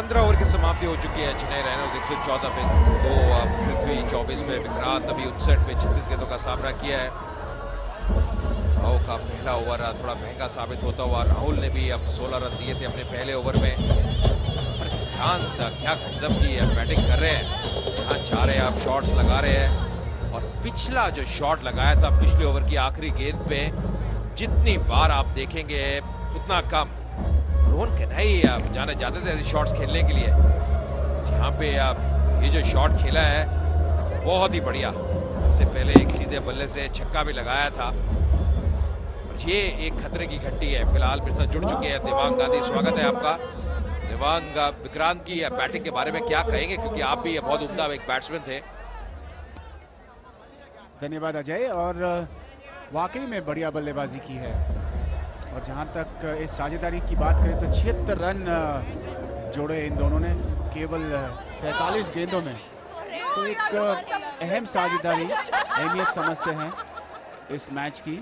15 over की समाप्ति हो चुकी है। चेन्नई राइनोज 114 पे 2, पृथ्वी 24 पे, विक्रांत अभी 59 पे 36 गेंदों का सामना किया है। राहुल का पहला ओवर थोड़ा महंगा साबित होता हुआ। राहुल ने भी अब 16 रन दिए थे अपने पहले ओवर में। विक्रांत क्या गजब की बैटिंग कर रहे हैं, यहाँ चाह रहे हैं आप शॉट्स लगा रहे हैं। और पिछला जो शॉट लगाया था पिछले ओवर की आखिरी गेंद पे, जितनी बार आप देखेंगे उतना कम। रोहन कन्हई जाने जाते थे ऐसे शॉट्स खेलने के लिए। यहाँ पे ये जो शॉट खेला है बहुत ही बढ़िया। इससे पहले एक सीधे बल्ले से छक्का भी लगाया था। ये एक खतरे की घंटी है। फिलहाल मेरे साथ जुड़ चुके हैं देवांग गांधी, स्वागत है आपका। देवांग, विक्रांत की बैटिंग के बारे में क्या कहेंगे, क्योंकि आप भी बहुत उम्दा एक बैट्समैन थे। धन्यवाद अजय। और वाकई में बढ़िया बल्लेबाजी की है। और जहां तक इस साझेदारी की बात करें तो 76 रन जोड़े इन दोनों ने केवल 43 गेंदों में। तो एक अहम साझेदारी, अहमियत समझते हैं इस मैच की।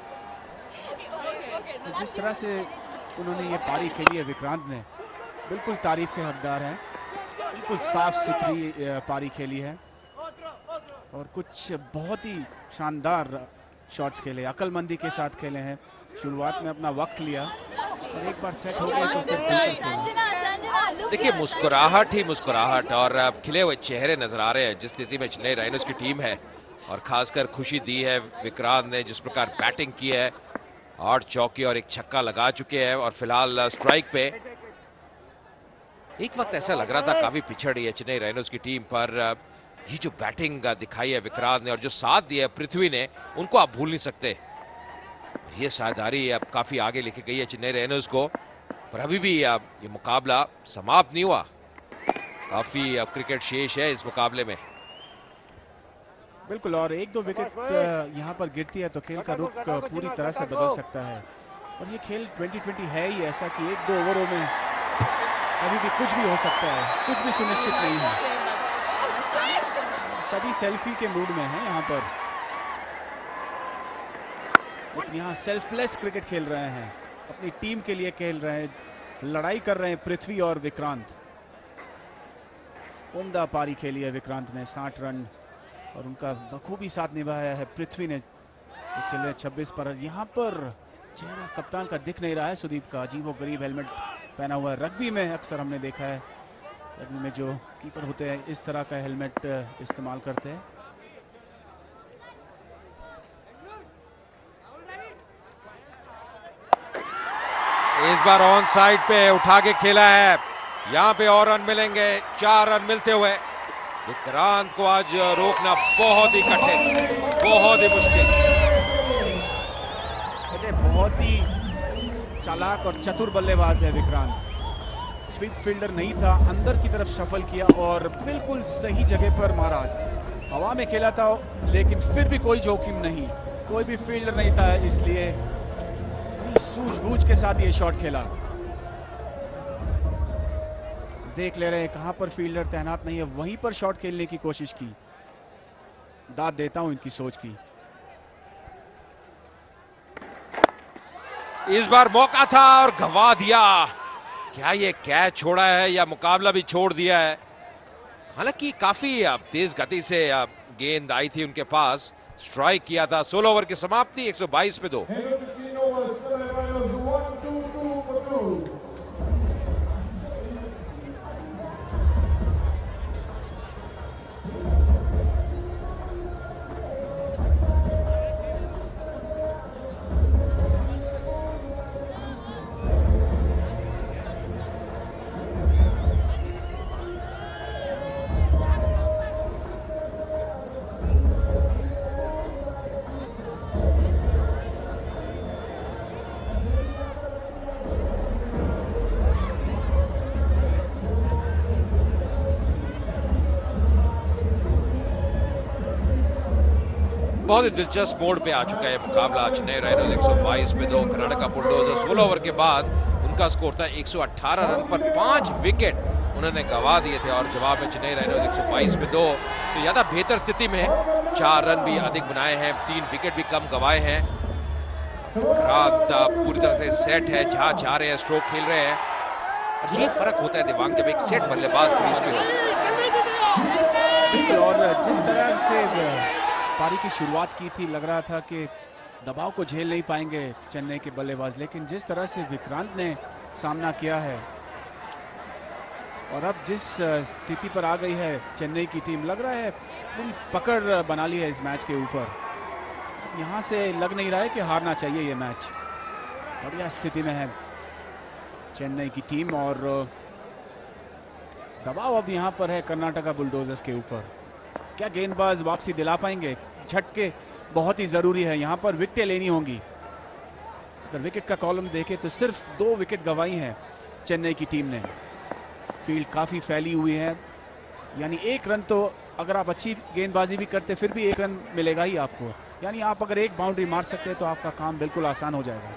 तो जिस तरह से उन्होंने ये पारी खेली है विक्रांत ने, बिल्कुल तारीफ के हकदार हैं। बिल्कुल साफ सुथरी पारी खेली है और कुछ बहुत ही शानदार शॉट्स खेले, अक्लमंदी के साथ खेले हैं। शुरुआत में अपना वक्त लिया और एक बार सेट हो गए तो फिर देखिए मुस्कुराहट ही मुस्कुराहट और खिले हुए चेहरे नजर आ रहे हैं जिस स्थिति में चेन्नई राइनोज की टीम है। और खासकर खुशी दी है विक्रांत ने, जिस प्रकार बैटिंग की है। 8 चौके और 1 छक्का लगा चुके हैं और फिलहाल स्ट्राइक पे। एक वक्त ऐसा लग रहा था काफी पिछड़ रही है चेन्नई राइनोज की टीम, पर ये जो बैटिंग दिखाई है विक्रांत ने और जो साथ दिया पृथ्वी ने, उनको आप भूल नहीं सकते। ये साझेदारी अब काफी आगे लेके गई है चेन्नई राइनोज को। पर अभी भी ये मुकाबला समाप्त नहीं हुआ। काफी क्रिकेट शेष है इस मुकाबले में। बिल्कुल। और 1-2 विकेट यहाँ पर गिरती है तो खेल का रुख पूरी तरह से बदल सकता है। और ये खेल 2020 है ही ऐसा कि 1-2 ओवरों में कभी भी कुछ भी हो सकता है, कुछ भी सुनिश्चित नहीं है। सभी सेल्फी के मूड में हैं यहाँ पर, लेकिन यहाँ सेल्फलेस क्रिकेट खेल रहे हैं, अपनी टीम के लिए खेल रहे हैं, लड़ाई कर रहे हैं पृथ्वी और विक्रांत। उम्दा पारी खेली है विक्रांत ने, 60 रन, और उनका बखूबी साथ निभाया है पृथ्वी ने। खेल रहे 26 पर। यहाँ पर चेहरा कप्तान का दिख नहीं रहा है सुदीप का, अजीबो गरीब हेलमेट पहना हुआ है। रग्बी में अक्सर हमने देखा है, रग्बी में जो कीपर होते हैं इस तरह का हेलमेट इस्तेमाल करते हैं। इस बार ऑन साइड पे उठा के खेला है। यहाँ पे और रन मिलेंगे, 4 रन मिलते हुए। विक्रांत को आज रोकना बहुत ही कठिन, बहुत ही मुश्किल। बहुत ही चालाक और चतुर बल्लेबाज है विक्रांत। स्वीप फील्डर नहीं था, अंदर की तरफ शफल किया और बिल्कुल सही जगह पर मारा। हवा में खेला था लेकिन फिर भी कोई जोखिम नहीं, कोई भी फील्डर नहीं था, इसलिए सूझबूझ के साथ ये शॉट खेला। देख ले रहे हैं कहां पर फील्डर तैनात नहीं है, वहीं पर शॉट खेलने की कोशिश की। दाद देता हूं इनकी सोच की। इस बार मौका था और गंवा दिया। क्या ये कैच छोड़ा है या मुकाबला भी छोड़ दिया है? हालांकि काफी तेज गति से गेंद आई थी उनके पास, स्ट्राइक किया था। 16 ओवर की समाप्ति, 122 पे 2। बहुत ही दिलचस्प मोड़ पे आ चुका है मुकाबला। चेन्नई राइनोज 122 पे 2, कर्नाटका बुलडोजर 16 ओवर के बाद उनका स्कोर था 118 रन पर 5 विकेट उन्होंने गंवा दिए थे। और जवाब में चेन्नई राइनोज 122 पे 2, तो ज्यादा बेहतर स्थिति में 4 रन भी अधिक बनाए हैं, 3 विकेट भी कम गंवाए हैं। विक्रांत पूरी तरह से सेट है, जहां चाह रहे हैं स्ट्रोक खेल रहे हैं। और ये फर्क होता है दिवांग जब एक सेट बल्लेबाज क्रीज पे हो। और जिस तरह से पारी की शुरुआत की थी, लग रहा था कि दबाव को झेल नहीं पाएंगे चेन्नई के बल्लेबाज, लेकिन जिस तरह से विक्रांत ने सामना किया है और अब जिस स्थिति पर आ गई है चेन्नई की टीम, लग रहा है पूरी पकड़ बना ली है इस मैच के ऊपर। यहाँ से लग नहीं रहा है कि हारना चाहिए ये मैच। बढ़िया स्थिति में है चेन्नई की टीम और दबाव अब यहाँ पर है कर्नाटका बुलडोजर्स के ऊपर। क्या गेंदबाज वापसी दिला पाएंगे? झटके बहुत ही ज़रूरी है, यहाँ पर विकेटें लेनी होंगी। अगर विकेट का कॉलम देखें तो सिर्फ 2 विकेट गंवाई हैं चेन्नई की टीम ने। फील्ड काफ़ी फैली हुई है, यानी 1 रन तो अगर आप अच्छी गेंदबाजी भी करते फिर भी 1 रन मिलेगा ही आपको। यानी आप अगर एक बाउंड्री मार सकते हैं तो आपका काम बिल्कुल आसान हो जाएगा।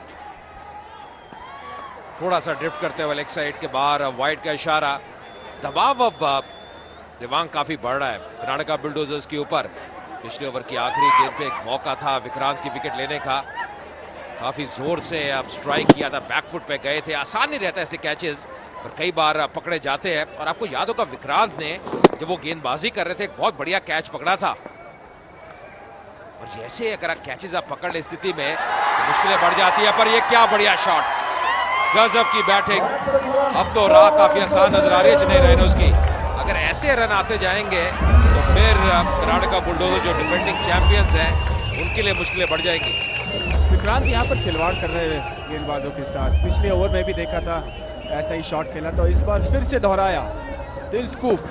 थोड़ा सा ड्रिफ्ट करते हुए लेग साइड के बाहर, वाइड का इशारा। दबाव अब दिवांग काफी बढ़ रहा है कर्नाटका बुलडोजर्स के ऊपर। पिछले ओवर की आखिरी गेंद पे एक मौका था विक्रांत की विकेट लेने का, काफी जोर से अब स्ट्राइक किया था, बैकफुट पे गए थे। आसान नहीं रहता ऐसे कैचेस, और कई बार पकड़े जाते हैं। और आपको याद होगा विक्रांत ने जब वो गेंदबाजी कर रहे थे एक बहुत बढ़िया कैच पकड़ा था। और जैसे अगर कैचेस आप पकड़ ले स्थिति में तो मुश्किलें बढ़ जाती है। पर ये क्या बढ़िया शॉट, गजब की बैटिंग। अब तो राह काफी आसान नजर आ रही है चेन्नई राइनोज की। अगर ऐसे रन आते जाएंगे तो फिर कर्नाटका बुलडोजर जो डिफेंडिंग चैंपियंस हैं उनके लिए मुश्किलें बढ़ जाएंगी। विक्रांत यहाँ पर खिलवाड़ कर रहे हैं गेंदबाजों के साथ। पिछले ओवर में भी देखा था ऐसा ही शॉट खेला, तो इस बार फिर से दोहराया। दिल स्कूप,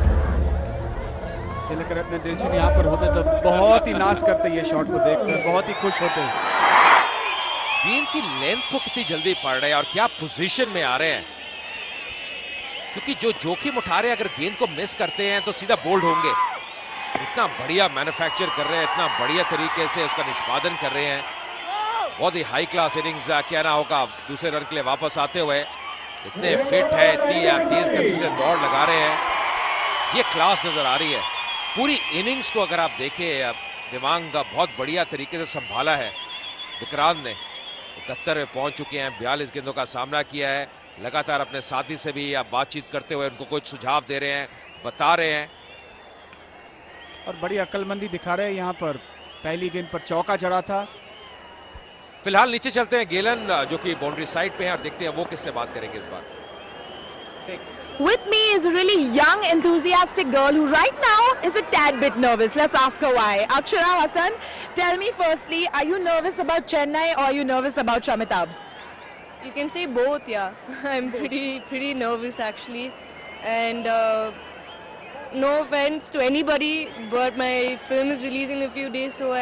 तिलक रत्न दिलशन यहाँ पर होते तो बहुत ही नाज करते ये शॉट को देखकर, बहुत ही खुश होते। गेंद की लेंथ को कितनी जल्दी पड़ रहे हैं और क्या पोजीशन में आ रहे हैं, क्योंकि जो जोखिम उठा रहे हैं अगर गेंद को मिस करते हैं तो सीधा बोल्ड होंगे। इतना बढ़िया मैन्युफैक्चर कर रहे हैं, इतना बढ़िया तरीके से उसका निष्पादन कर रहे हैं। बहुत ही हाई क्लास इनिंग्स कहना होगा दूसरे रन के लिए वापस आते हुए। इतने फिट है, इतनी तेज गति से दौड़ लगा रहे हैं, ये क्लास नजर आ रही है। पूरी इनिंग्स को अगर आप देखें दिवांग का बहुत बढ़िया तरीके से संभाला है विक्रांत ने। 71 में पहुंच चुके हैं, 42 गेंदों का सामना किया है। लगातार अपने साथी से भी आप बातचीत करते हुए उनको कुछ सुझाव दे रहे हैं, बता रहे हैं और बड़ी अक्लमंदी दिखा रहे हैं यहाँ पर। पहली गेंद पर चौका चढ़ा था। फिलहाल नीचे चलते हैं गेलन जो कि बाउंड्री साइड पे हैं और देखते हैं वो किससे बात करेंगे इस बार। With me is a really young, enthusiastic girl who right now is a tad bit nervous. Let's ask her why. Akshara Hassan, tell me firstly, are you nervous about Chennai or are you nervous about Shamitabh? You can say both, yeah. I'm pretty nervous actually, and no offense to anybody, but my film is releasing in a few days, so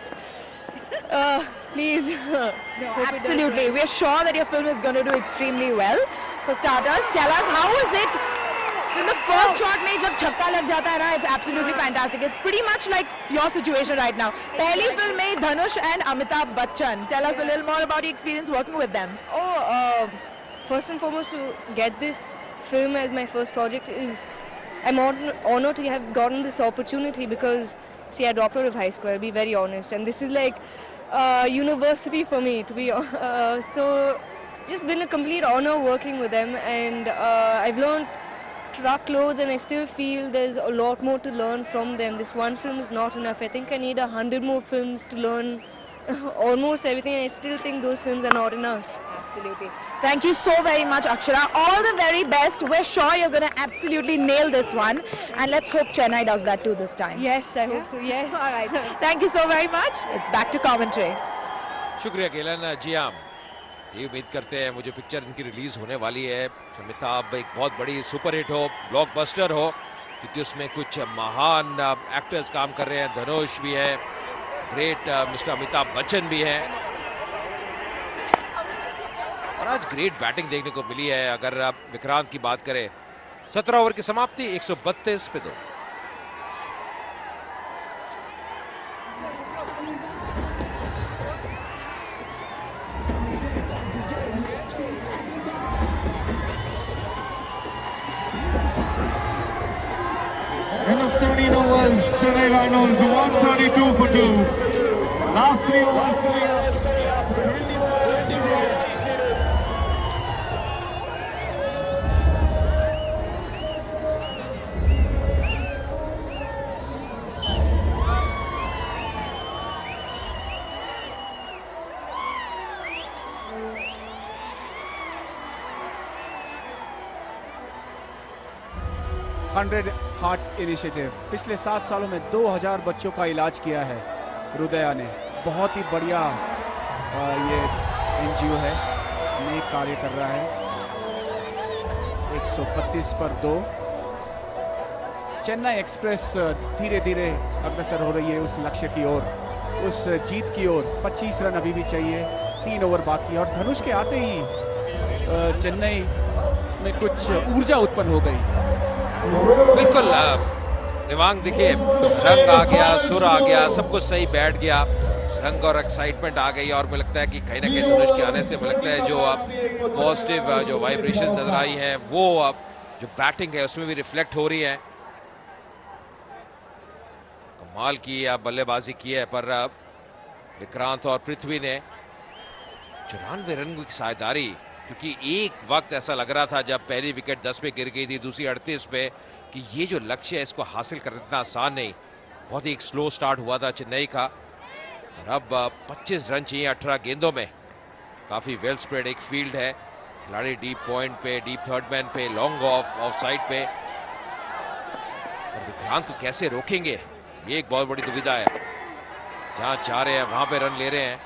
please. Absolutely, we're sure that your film is going to do extremely well. For starters, tell us how is it from the first shot में जब छक्का लग जाता है ना, it's absolutely fantastic. It's pretty much like your situation right now. पहली film में Dhanush and Amitabh Bachchan. Tell us a little more about your experience working with them. First and foremost, to get this film as my first project is, I'm honored to have gotten this opportunity because, see, I dropped out of high school, I'll be very honest, and this is like university for me, to be so just been a complete honor working with them, and I've learned truckloads, and I still feel there's a lot more to learn from them. This one film is not enough. I think I need 100 more films to learn almost everything, and I still think those films are not enough. Absolutely. Thank you so very much, Akshara. All the very best. We're sure you're going to absolutely nail this one, and let's hope Chennai does that too this time. Yes, I hope so, yes. All right. Thank you so very much. It's back to commentary. शुक्रिया गेलन जी। हम ये उम्मीद करते हैं मुझे picture इनकी release होने वाली है, शमिताभ एक बहुत बड़ी सुपरहिट हो, ब्लॉकबस्टर हो, क्योंकि उसमें कुछ महान एक्टर्स काम कर रहे हैं। धनुष भी है, ग्रेट मिस्टर अमिताभ बच्चन भी हैं, और आज ग्रेट बैटिंग देखने को मिली है। अगर आप विक्रांत की बात करें, 17 ओवर की समाप्ति 132 पे 2। End of 17 overs, Chennai Rhinos 132 for 2. Last 3 overs coming up. 100 hearts initiative पिछले 7 सालों में 2000 बच्चों का इलाज किया है हृदया ने। बहुत ही बढ़िया ये एनजीओ है, नेक कार्य कर रहा है। 132 पर 2। चेन्नई एक्सप्रेस धीरे धीरे अग्रसर हो रही है उस लक्ष्य की ओर, उस जीत की ओर। 25 रन अभी भी चाहिए, 3 ओवर बाकी। और धनुष के आते ही चेन्नई में कुछ ऊर्जा उत्पन्न हो गई। बिल्कुल दिवांग, देखिए रंग आ गया, सुर आ गया, सब कुछ सही बैठ गया, रंग और एक्साइटमेंट आ गई। और मुझे लगता है कि कहीं ना कहीं धनुष के आने से मुझे लगता है जो अब पॉजिटिव जो वाइब्रेशन नजर आई है वो अब जो बैटिंग है उसमें भी रिफ्लेक्ट हो रही है। कमाल की बल्लेबाजी की है, पर विक्रांत और पृथ्वी ने 94 रन की साझेदारी, क्योंकि एक वक्त ऐसा लग रहा था जब पहली विकेट 10 पे गिर गई थी, दूसरी 38 पे, कि ये जो लक्ष्य है इसको हासिल करना इतना आसान नहीं। बहुत ही एक स्लो स्टार्ट हुआ था चेन्नई का, और अब 25 रन चाहिए 18 गेंदों में। काफी वेल स्प्रेड एक फील्ड है, खिलाड़ी डीप पॉइंट पे, डीप थर्ड मैन पे, लॉन्ग ऑफ साइड पे, और विक्रांत को कैसे रोकेंगे ये एक बहुत बड़ी दुविधा है। जहां चाह रहे हैं वहां पे रन ले रहे हैं।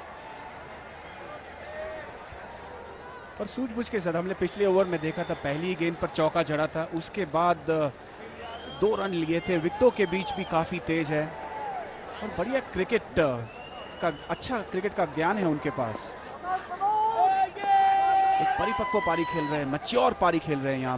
और सूझबूझ के साथ हमने पिछले ओवर में देखा था, पहली गेंद पर चौका जड़ा था, उसके बाद 2 रन लिए थे। विकेटों के बीच भी काफी तेज है और बढ़िया क्रिकेट का, अच्छा क्रिकेट का ज्ञान है उनके पास। एक परिपक्व पारी खेल रहे हैं, मैच्योर पारी खेल रहे हैं। यहाँ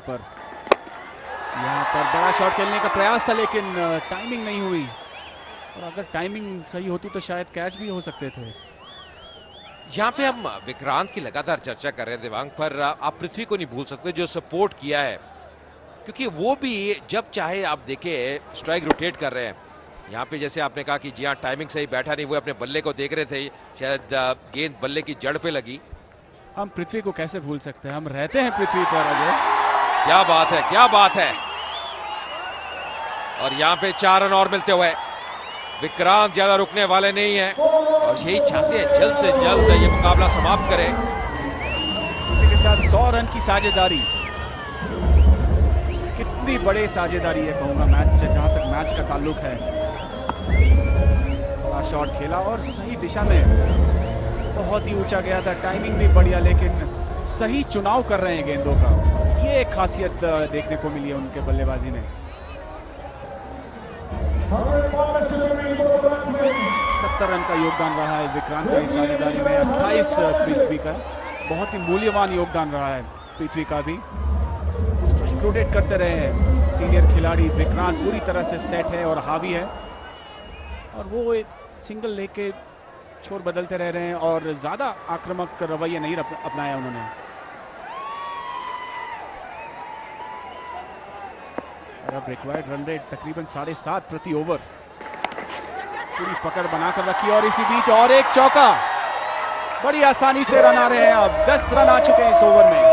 पर बड़ा शॉट खेलने का प्रयास था, लेकिन टाइमिंग नहीं हुई, और अगर टाइमिंग सही होती तो शायद कैच भी हो सकते थे। यहाँ पे हम विक्रांत की लगातार चर्चा कर रहे हैं दिवांग, पर आप पृथ्वी को नहीं भूल सकते जो सपोर्ट किया है, क्योंकि वो भी जब चाहे आप देखें स्ट्राइक रोटेट कर रहे हैं। यहाँ पे जैसे आपने कहा कि जी हाँ टाइमिंग सही बैठा नहीं, वो अपने बल्ले को देख रहे थे, शायद गेंद बल्ले की जड़ पे लगी। हम पृथ्वी को कैसे भूल सकते हैं, हम रहते हैं पृथ्वी पर। अजय क्या बात है, क्या बात है। और यहाँ पे 4 रन और मिलते हुए विक्रांत ज्यादा रुकने वाले नहीं है, और यही चाहते हैं जल्द से जल्द ये मुकाबला समाप्त करें। इसी के साथ 100 रन की साझेदारी, कितनी बड़ी साझेदारी है कहूंगा मैच, जहां तक मैच का ताल्लुक है। बड़ा शॉट खेला और सही दिशा में, बहुत ही ऊंचा गया था, टाइमिंग भी बढ़िया, लेकिन सही चुनाव कर रहे हैं गेंदों का। ये एक खासियत देखने को मिली है उनके बल्लेबाजी में। 70 रन का योगदान रहा है विक्रांत की साझेदारी में, 28 पृथ्वी का। बहुत ही मूल्यवान योगदान रहा है पृथ्वी का भी। स्ट्राइक रोटेट करते रहे हैं सीनियर खिलाड़ी। विक्रांत पूरी तरह से सेट है और हावी है, और वो एक सिंगल लेके छोर बदलते रह रहे हैं, और ज्यादा आक्रामक रवैया नहीं अपनाया उन्होंने। और अब रिक्वायर्ड रन रेट तकरीबन 7.5 प्रति ओवर। पूरी पकड़ बनाकर रखी, और इसी बीच और एक चौका। बड़ी आसानी से रन आ रहे हैं, अब 10 रन आ चुके हैं इस ओवर में।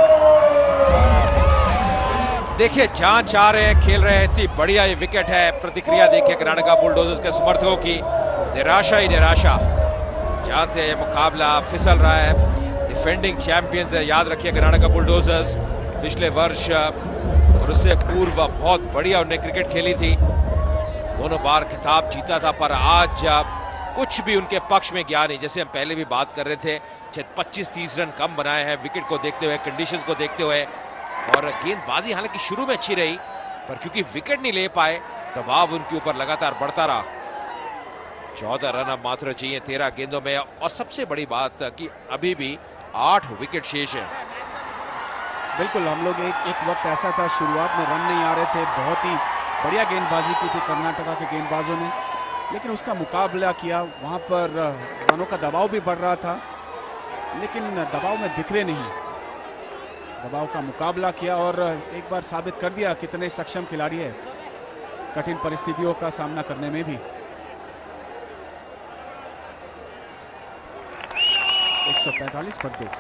देखिए जहां चाह रहे हैं खेल रहे हैं, इतनी बढ़िया ये विकेट है। प्रतिक्रिया देखिए कर्नाटका बुलडोजर्स के समर्थकों की, निराशा ही निराशा। जानते हैं मुकाबला फिसल रहा है, डिफेंडिंग चैंपियंस है, याद रखिए कर्नाटका बुलडोजर्स। पिछले वर्ष और उससे पूर्व बहुत बढ़िया उन्होंने क्रिकेट खेली थी, दोनों बार खिताब जीता था, पर आज कुछ भी उनके पक्ष में गया नहीं। जैसे हम पहले भी बात कर रहे थे, 25-30 रन कम बनाए हैं विकेट को देखते हुए, कंडीशंस को देखते हुए। और गेंदबाजी हालांकि शुरू में अच्छी रही, पर क्योंकि विकेट नहीं ले पाए, दबाव उनके ऊपर लगातार बढ़ता रहा। 14 रन अब मात्र चाहिए 13 गेंदों में, और सबसे बड़ी बात कि अभी भी 8 विकेट शेष है। बिल्कुल, हम लोग एक वक्त ऐसा था, शुरुआत में रन नहीं आ रहे थे, बहुत ही बढ़िया गेंदबाजी की थी कर्नाटका के गेंदबाजों ने, लेकिन उसका मुकाबला किया। वहां पर रनों का दबाव भी बढ़ रहा था, लेकिन दबाव में बिखरे नहीं, दबाव का मुकाबला किया, और एक बार साबित कर दिया कितने सक्षम खिलाड़ी है कठिन परिस्थितियों का सामना करने में भी। 145 पर 2।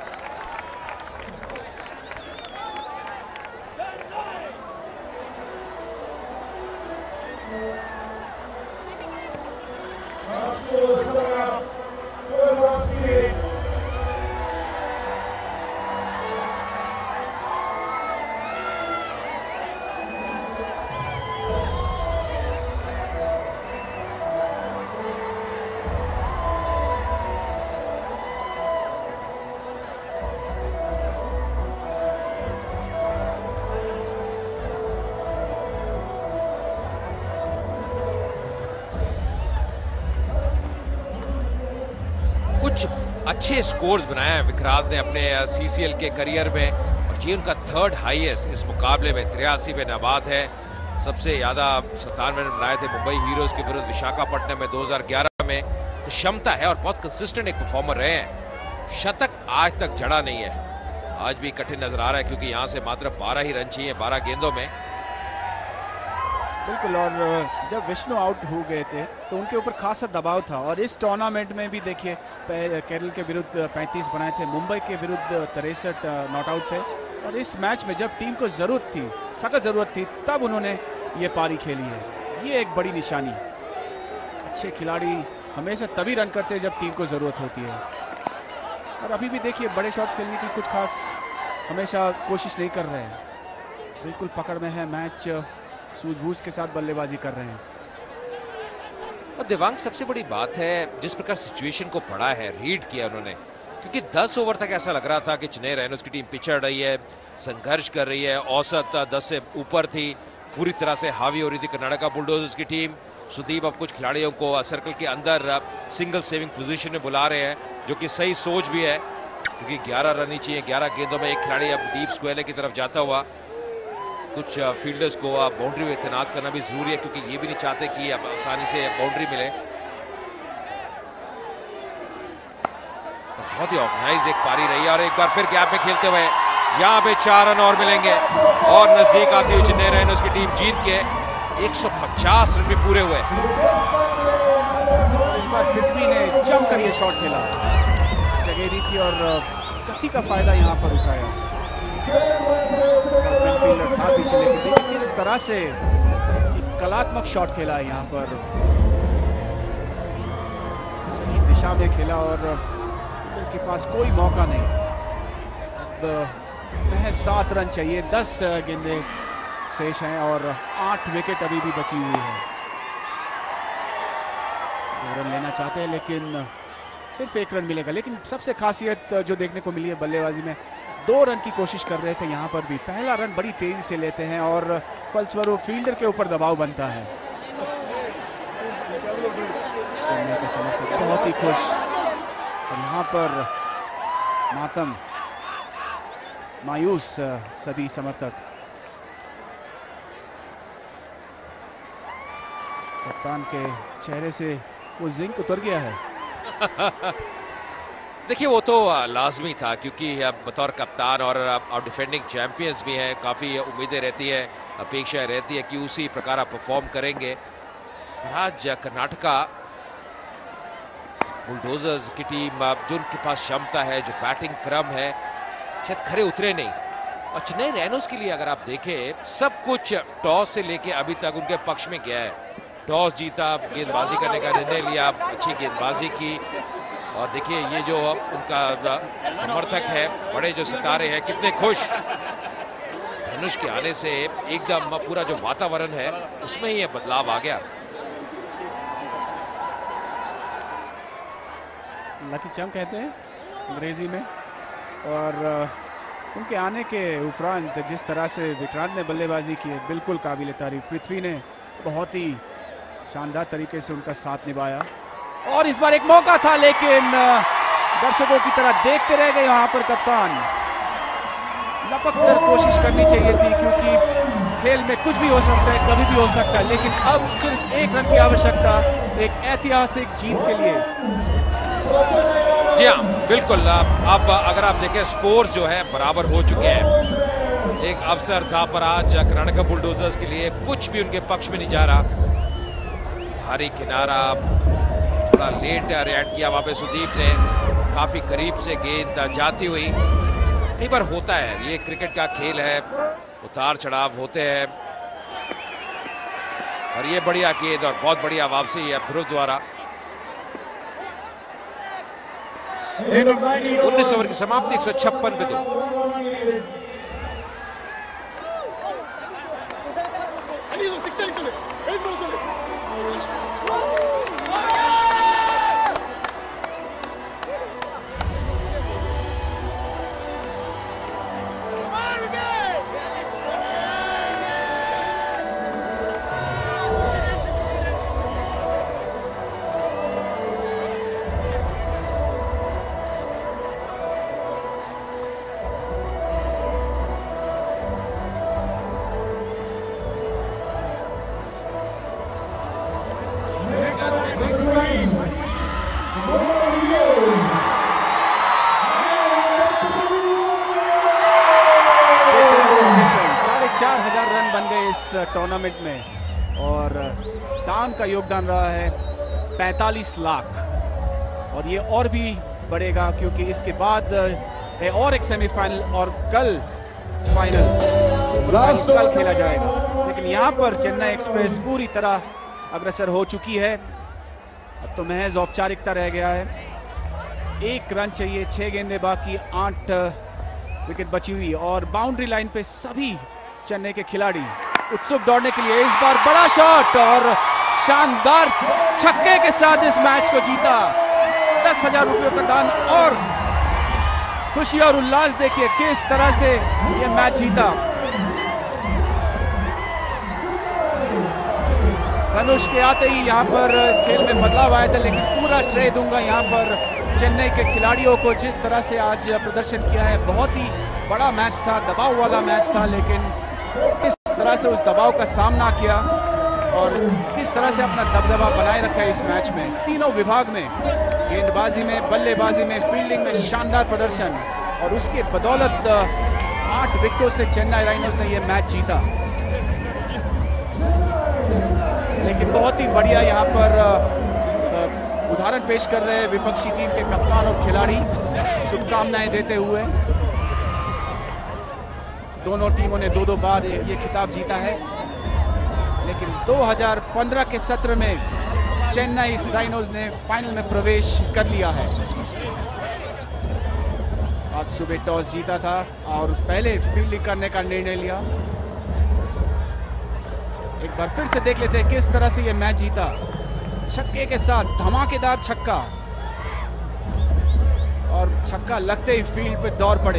अच्छे स्कोर्स बनाए हैं विक्रांत ने अपने सीसीएल के करियर में, और ये उनका थर्ड हाईएस्ट इस मुकाबले में 83 पे नाबाद है। सबसे ज्यादा 97 रन बनाए थे मुंबई हीरोज के विरुद्ध विशाखापट्टनम में 2011 में। तो क्षमता है और बहुत कंसिस्टेंट एक परफॉर्मर रहे हैं। शतक आज तक जड़ा नहीं है, आज भी कठिन नजर आ रहा है क्योंकि यहां से मात्र 12 ही रन चाहिए 12 गेंदों में। बिल्कुल, और जब विष्णु आउट हो गए थे तो उनके ऊपर खासा दबाव था, और इस टूर्नामेंट में भी देखिए केरल के विरुद्ध 35 बनाए थे, मुंबई के विरुद्ध 63 नॉट आउट थे, और इस मैच में जब टीम को जरूरत थी, सख्त जरूरत थी, तब उन्होंने ये पारी खेली है। ये एक बड़ी निशानी। अच्छे खिलाड़ी हमेशा तभी रन करते हैं जब टीम को जरूरत होती है, और अभी भी देखिए बड़े शॉट्स खेलने की कुछ खास हमेशा कोशिश नहीं कर रहे हैं। बिल्कुल पकड़ में है मैच, सूझबूझ के साथ बल्लेबाजी कर रहे हैं। और दिवांग, सबसे बड़ी बात है जिस प्रकार सिचुएशन को पढ़ा है, रीड किया उन्होंने, क्योंकि 10 ओवर तक ऐसा लग रहा था कि चेन्नई राइनोज की टीम पिछड़ रही है, संघर्ष कर रही है, औसत 10 से ऊपर थी, पूरी तरह से हावी हो रही थी कर्नाटका बुलडोजर्स की टीम। सुदीप अब कुछ खिलाड़ियों को सर्कल के अंदर सिंगल सेविंग पोजीशन में बुला रहे हैं, जो कि सही सोच भी है, क्योंकि 11 रन ही चाहिए। 11 गेंदों में एक खिलाड़ी अब डीप स्क्वायर की तरफ जाता हुआ। कुछ फील्डर्स को बाउंड्री में तैनात करना भी जरूरी है, क्योंकि ये भी नहीं चाहते कि अब आसानी से बाउंड्री मिले। बहुत ही ऑर्गेनाइज्ड एक पारी रही है, और एक बार फिर गैप में खेलते हुए यहाँ पे 4 रन और मिलेंगे, और नजदीक आती हुई चेन्नई राइनोज की टीम जीत के 150 रन भी पूरे हुए। इस बार पृथ्वी ने जमकर ये शॉट खेला, जगह दी थी और गति का फायदा यहाँ पर उठाया। फील्डर था पीछे, लेकिन देखिए किस तरह से एक कलात्मक शॉट खेला है यहाँ पर, सही दिशा में खेला, और उनके पास कोई मौका नहीं। अब महज 7 रन चाहिए, 10 गेंदें शेष हैं, और 8 विकेट अभी भी बची हुई है। 2 रन लेना चाहते हैं, लेकिन सिर्फ 1 रन मिलेगा। लेकिन सबसे खासियत जो देखने को मिली है बल्लेबाजी में, 2 रन की कोशिश कर रहे थे यहाँ पर भी। पहला रन बड़ी तेजी से लेते हैं, और फलस्वरूप फील्डर के ऊपर दबाव बनता है। चेन्नई के समर्थक बहुत ही खुश, और यहाँ पर मातम, मायूस सभी समर्थक। कप्तान के चेहरे से वो जिंक उतर गया है। देखिए वो तो लाजमी था, क्योंकि बतौर कप्तान और डिफेंडिंग चैंपियंस भी हैं, काफ़ी उम्मीदें रहती है, अपेक्षा रहती है कि उसी प्रकार आप परफॉर्म करेंगे। आज कर्नाटका बुलडोजर्स की टीम, जो उनके पास क्षमता है, जो बैटिंग क्रम है, शायद खरे उतरे नहीं। और चेन्नई राइनोज के लिए अगर आप देखें, सब कुछ टॉस से लेके अभी तक उनके पक्ष में गया है। टॉस जीता, गेंदबाजी करने का निर्णय लिया, अच्छी गेंदबाजी की, और देखिए ये जो उनका समर्थक है, बड़े जो सितारे हैं, कितने खुश। धनुष के आने से एकदम पूरा जो वातावरण है उसमें ही ये बदलाव आ गया। लकी चम कहते हैं अंग्रेजी में, और उनके आने के उपरांत जिस तरह से विक्रांत ने बल्लेबाजी की है, बिल्कुल काबिल तारीफ। पृथ्वी ने बहुत ही शानदार तरीके से उनका साथ निभाया, और इस बार एक मौका था, लेकिन दर्शकों की तरह देखते रह गए वहां पर कप्तान। लपक कर कोशिश करनी चाहिए थी, क्योंकि खेल में कुछ भी हो सकता है, कभी भी हो सकता है, लेकिन अब सिर्फ 1 रन की आवश्यकता एक ऐतिहासिक जीत के लिए। जी हाँ, बिल्कुल। अब अगर आप देखें, स्कोर जो है बराबर हो चुके हैं। एक अवसर था, पर आज कर्नाटका बुलडोजर्स के लिए कुछ भी उनके पक्ष में नहीं जा रहा। भारी किनारा, थोड़ा लेट रिएक्ट किया वहां पे सुदीप ने, काफी करीब से गेंद जाती हुई। कई बार होता है, ये क्रिकेट का खेल है, उतार चढ़ाव होते हैं, और ये बढ़िया गेंद और बहुत बढ़िया वापसी है ध्रुव द्वारा। 19 ओवर की समाप्ति, 156 पे 2। 4000 रन बन गए इस टूर्नामेंट में और दाम का योगदान रहा है 45 लाख और ये और भी बढ़ेगा क्योंकि इसके बाद है और एक सेमीफाइनल और कल फाइनल कल खेला जाएगा। लेकिन यहाँ पर चेन्नई एक्सप्रेस पूरी तरह अग्रसर हो चुकी है। अब तो महज औपचारिकता रह गया है। 1 रन चाहिए, 6 गेंदें बाकी, 8 विकेट बची हुई और बाउंड्री लाइन पे सभी चेन्नई के खिलाड़ी उत्सुक दौड़ने के लिए। इस बार बड़ा शॉट और शानदार छक्के के साथ इस मैच को जीता। 10,000 रुपयों का दान और खुशी और उल्लास देखिए किस तरह से ये मैच जीता। धनुष के आते ही यहाँ पर खेल में बदलाव आया था, लेकिन पूरा श्रेय दूंगा यहाँ पर चेन्नई के खिलाड़ियों को जिस तरह से आज प्रदर्शन किया है। बहुत ही बड़ा मैच था, दबाव वाला मैच था, लेकिन किस तरह से उस दबाव का सामना किया और किस तरह से अपना दबदबा बनाए रखा है इस मैच में। तीनों विभाग में, गेंदबाजी में, बल्लेबाजी में, फील्डिंग में शानदार प्रदर्शन और उसके बदौलत 8 विकेटों से चेन्नई राइनोज ने यह मैच जीता। लेकिन बहुत ही बढ़िया यहाँ पर उदाहरण पेश कर रहे हैं विपक्षी टीम के कप्तान और खिलाड़ी, शुभकामनाएं देते हुए। दोनों टीमों ने 2-2 बार ये खिताब जीता है, लेकिन 2015 के सत्र में चेन्नई राइनोज ने फाइनल में प्रवेश कर लिया है। आज सुबह टॉस जीता था और पहले फील्डिंग करने का निर्णय लिया। एक बार फिर से देख लेते हैं किस तरह से ये मैच जीता। छक्के के साथ धमाकेदार छक्का और छक्का लगते ही फील्ड पे दौड़ पड़े।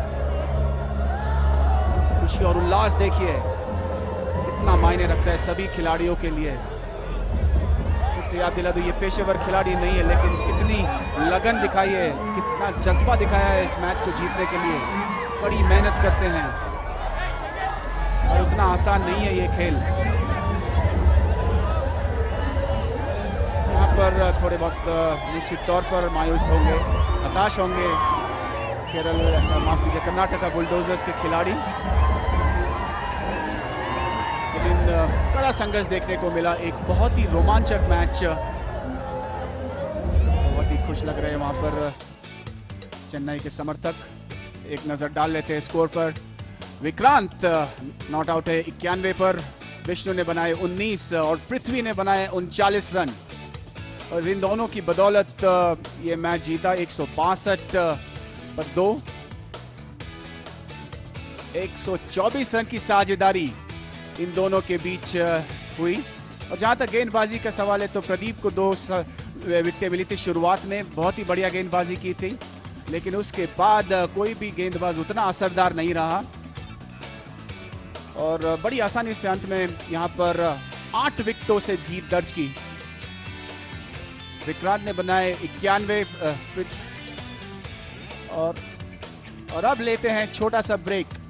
खुशी और उल्लास देखिए कितना मायने रखता है सभी खिलाड़ियों के लिए। फिर से याद दिला दो, ये पेशेवर खिलाड़ी नहीं है, लेकिन कितनी लगन दिखाई है, कितना जज्बा दिखाया है इस मैच को जीतने के लिए। बड़ी मेहनत करते हैं और उतना आसान नहीं है ये खेल। यहाँ पर थोड़े वक्त निश्चित तौर पर मायूस होंगे, हताश होंगे माफ कीजिए कर्नाटका बुलडोजर्स के खिलाड़ी, लेकिन कड़ा संघर्ष देखने को मिला। एक बहुत ही रोमांचक मैच, बहुत ही खुश लग रहे हैं वहां पर चेन्नई के समर्थक। एक नजर डाल लेते हैं स्कोर पर। विक्रांत नॉट आउट है 91 पर, विष्णु ने बनाए 19 और पृथ्वी ने बनाए 39 रन और इन दोनों की बदौलत ये मैच जीता। 162 पर 2, 124 रन की साझेदारी इन दोनों के बीच हुई। और जहां तक गेंदबाजी का सवाल है तो प्रदीप को 2 विकेटें मिली थी। शुरुआत में बहुत ही बढ़िया गेंदबाजी की थी, लेकिन उसके बाद कोई भी गेंदबाज उतना असरदार नहीं रहा और बड़ी आसानी से अंत में यहां पर 8 विकेटों से जीत दर्ज की। विक्रांत ने बनाए 91 और अब लेते हैं छोटा सा ब्रेक।